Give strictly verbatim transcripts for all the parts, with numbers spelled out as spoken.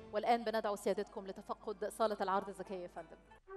والآن بندعو سيادتكم لتفقد صالة العرض الذكية يا فندم.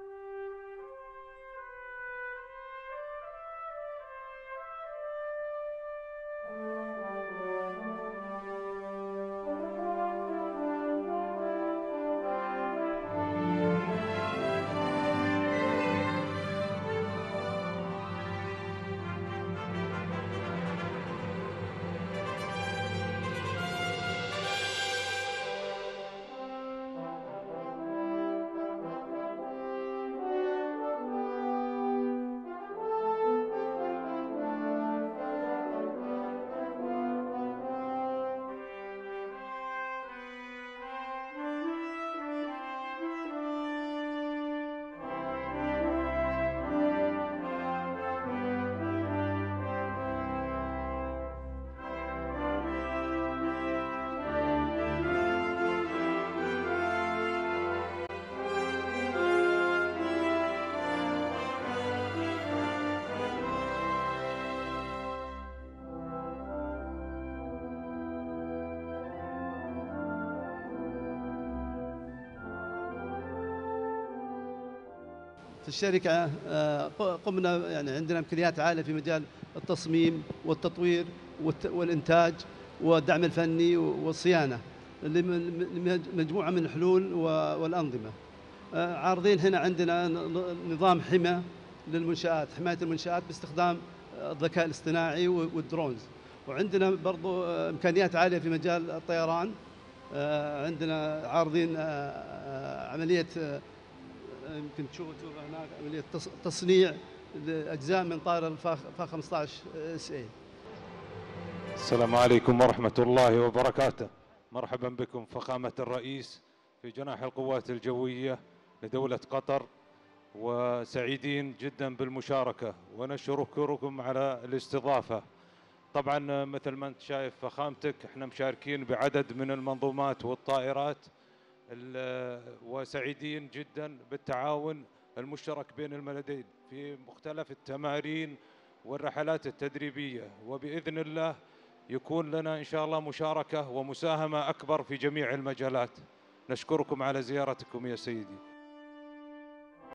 في الشركة قمنا يعني عندنا إمكانيات عالية في مجال التصميم والتطوير والإنتاج والدعم الفني والصيانة لمجموعة من الحلول والأنظمة. عارضين هنا عندنا نظام حماية للمنشآت، حماية المنشآت باستخدام الذكاء الاصطناعي والدرونز، وعندنا برضو إمكانيات عالية في مجال الطيران. عندنا عارضين عملية يمكن تشوفوا هناك عملية تصنيع أجزاء من طائرة الفا خمسة عشر اس اي. السلام عليكم ورحمة الله وبركاته. مرحبا بكم فخامة الرئيس في جناح القوات الجوية لدولة قطر، وسعيدين جدا بالمشاركة ونشكركم على الاستضافة. طبعا مثل ما انت شايف فخامتك احنا مشاركين بعدد من المنظومات والطائرات، وسعيدين جدا بالتعاون المشترك بين البلدين في مختلف التمارين والرحلات التدريبية، وبإذن الله يكون لنا إن شاء الله مشاركة ومساهمة أكبر في جميع المجالات. نشكركم على زيارتكم يا سيدي.